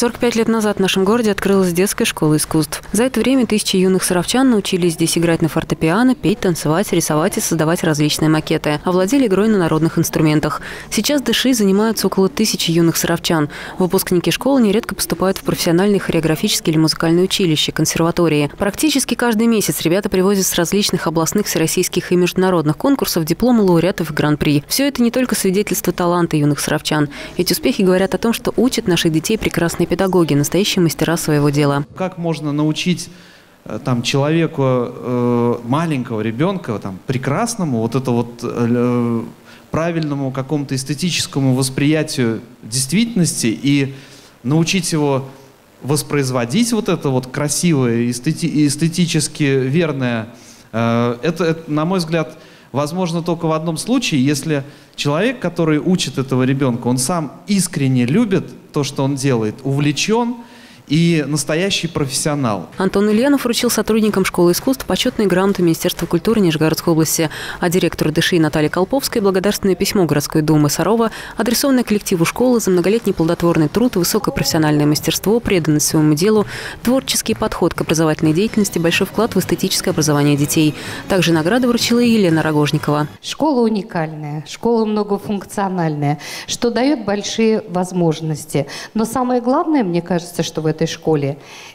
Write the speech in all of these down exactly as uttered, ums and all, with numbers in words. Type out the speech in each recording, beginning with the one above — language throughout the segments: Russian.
сорок пять лет назад в нашем городе открылась детская школа искусств. За это время тысячи юных саровчан научились здесь играть на фортепиано, петь, танцевать, рисовать и создавать различные макеты. Овладели игрой на народных инструментах. Сейчас ДШИ занимаются около тысячи юных саровчан. Выпускники школы нередко поступают в профессиональные хореографические или музыкальные училища, консерватории. Практически каждый месяц ребята привозят с различных областных, всероссийских и международных конкурсов дипломы лауреатов и гран-при. Все это не только свидетельство таланта юных саровчан. Эти успехи говорят о том, что учат наших детей прекрасные педагоги, настоящие мастера своего дела. Как можно научить там, человеку, э, маленького ребенка, там, прекрасному, вот это вот э, правильному какому-то эстетическому восприятию действительности и научить его воспроизводить вот это вот красивое, эстети эстетически верное, э, это, это, на мой взгляд, возможно только в одном случае, если человек, который учит этого ребенка, он сам искренне любит то, что он делает, увлечен и настоящий профессионал. Антон Ильянов вручил сотрудникам школы искусств почетные грамоты Министерства культуры Нижегородской области, а директору ДШИ Наталье Колповской благодарственное письмо городской думы Сарова, адресованное коллективу школы за многолетний плодотворный труд, высокое профессиональное мастерство, преданность своему делу, творческий подход к образовательной деятельности, большой вклад в эстетическое образование детей. Также награды вручила и Елена Рогожникова. Школа уникальная, школа многофункциональная, что дает большие возможности. Но самое главное, мне кажется, что в этой школе,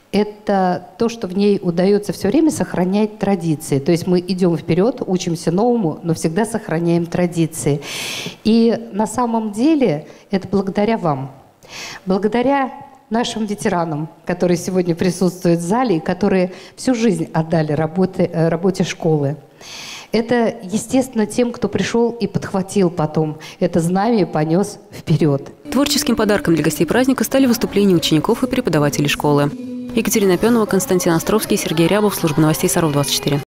это то, что в ней удается все время сохранять традиции. То есть мы идем вперед, учимся новому, но всегда сохраняем традиции. И на самом деле это благодаря вам. Благодаря нашим ветеранам, которые сегодня присутствуют в зале и которые всю жизнь отдали работе, работе школы. Это, естественно, тем, кто пришел и подхватил потом это знамя и понес вперед. Творческим подарком для гостей праздника стали выступления учеников и преподавателей школы. Екатерина Пенова, Константин Островский, Сергей Рябов, служба новостей Саров двадцать четыре.